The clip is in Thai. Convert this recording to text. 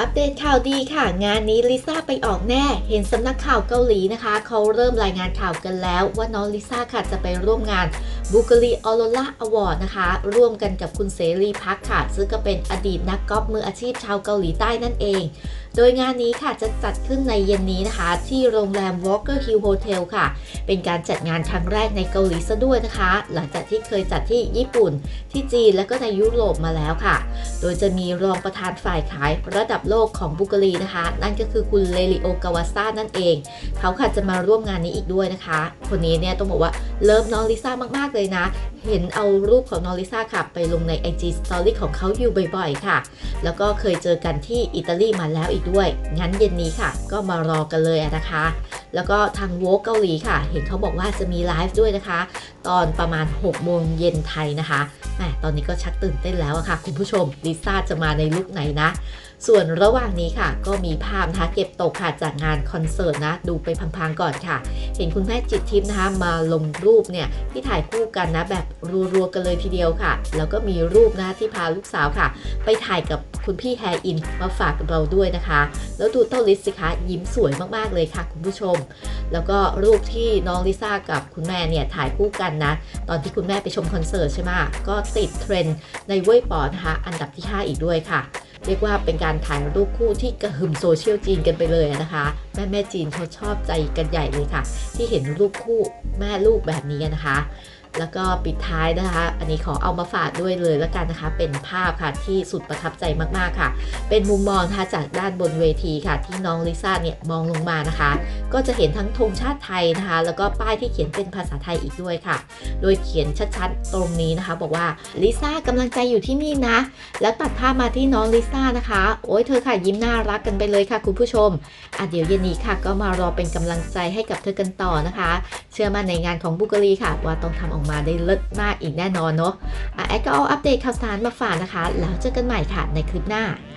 อัปเดตข่าวดีค่ะงานนี้ลิซ่าไปออกแน่เห็นสำนักข่าวเกาหลีนะคะเขาเริ่มรายงานข่าวกันแล้วว่าน้องลิซ่าค่ะจะไปร่วมงานบูเกลีออโรราอวอร์ดนะคะร่วมกันกับคุณเสรีพักค่ะซึ่งก็เป็นอดีตนักกอล์ฟมืออาชีพชาวเกาหลีใต้นั่นเองโดยงานนี้ค่ะจะจัดขึ้นในเย็นนี้นะคะที่โรงแรม Walker Hill Hotel ค่ะเป็นการจัดงานครั้งแรกในเกาหลีซะด้วยนะคะหลังจากที่เคยจัดที่ญี่ปุ่นที่จีนและก็ในยุโรปมาแล้วค่ะโดยจะมีรองประธานฝ่ายขายระดับโลกของบูเกลีนะคะนั่นก็คือคุณเลลิโอกาวาซ่านั่นเองเขาค่ะจะมาร่วมงานนี้อีกด้วยนะคะคนนี้เนี่ยต้องบอกว่าเลิฟน้องลิซ่ามากๆเลยนะเห็นเอารูปของน้องลิซ่าค่ะไปลงใน IG Story ของเขาอยู่บ่อยๆค่ะแล้วก็เคยเจอกันที่อิตาลีมาแล้วอีกด้วยงั้นเย็นนี้ค่ะก็มารอกันเลยนะคะแล้วก็ทางโวกเกาหลีค่ะเห็นเขาบอกว่าจะมีไลฟ์ด้วยนะคะตอนประมาณ6 โมงเย็นไทยนะคะแหมตอนนี้ก็ชักตื่นเต้นแล้วค่ะคุณผู้ชมลิซ่าจะมาในลุคไหนนะส่วนระหว่างนี้ค่ะก็มีภาพนะคะเก็บตกค่ะจากงานคอนเสิร์ตนะดูไปพังๆก่อนค่ะเห็นคุณแม่จิตทิพย์นะคะมาลงรูปเนี่ยที่ถ่ายคู่กันนะแบบรัวๆกันเลยทีเดียวค่ะแล้วก็มีรูปนะที่พาลูกสาวค่ะไปถ่ายกับคุณพี่แฮอินมาฝากกับเราด้วยนะคะแล้วดูเต้าลิซสิคะยิ้มสวยมากๆเลยค่ะคุณผู้ชมแล้วก็รูปที่น้องลิซ่ากับคุณแม่เนี่ยถ่ายคู่กันนะตอนที่คุณแม่ไปชมคอนเสิร์ตใช่ไหมก็ติดเทรนด์ในเว่ยป๋อนะคะอันดับที่5อีกด้วยค่ะเรียกว่าเป็นการถ่ายรูปคู่ที่กระหึ่มโซเชียลจีนกันไปเลยนะคะแม่จีนเขาชอบใจกันใหญ่เลยค่ะที่เห็นรูปคู่แม่ลูกแบบนี้นะคะแล้วก็ปิดท้ายนะคะอันนี้ขอเอามาฝากด้วยเลยแล้วกันนะคะเป็นภาพค่ะที่สุดประทับใจมากๆค่ะเป็นมุมมองนะคะจากด้านบนเวทีค่ะที่น้องลิซ่าเนี่ยมองลงมานะคะก็จะเห็นทั้งธงชาติไทยนะคะแล้วก็ป้ายที่เขียนเป็นภาษาไทยอีกด้วยค่ะโดยเขียนชัดๆตรงนี้นะคะบอกว่าลิซ่ากำลังใจอยู่ที่นี่นะแล้วตัดภาพมาที่น้องลิซ่านะคะโอ้ยเธอค่ะยิ้มน่ารักกันไปเลยค่ะคุณผู้ชมเดี๋ยวเย็นนี้ค่ะก็มารอเป็นกำลังใจให้กับเธอกันต่อนะคะเชื่อมั่นในงานของบูเกลีค่ะว่าต้องทำออกมาได้เลิศมากอีกแน่นอนเนาะแอดก็เอาอัปเดตข่าวสารมาฝากนะคะแล้วเจอกันใหม่ค่ะในคลิปหน้า